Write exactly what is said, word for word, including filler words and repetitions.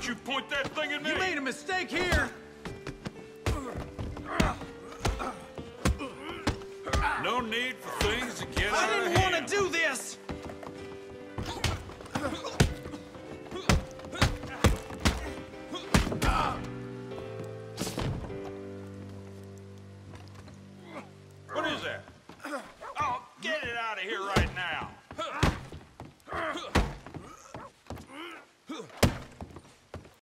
you point that thing at me? You made a mistake here! No need for things to get I out of didn't want hand. to do this! What is that? Oh, get it out of here right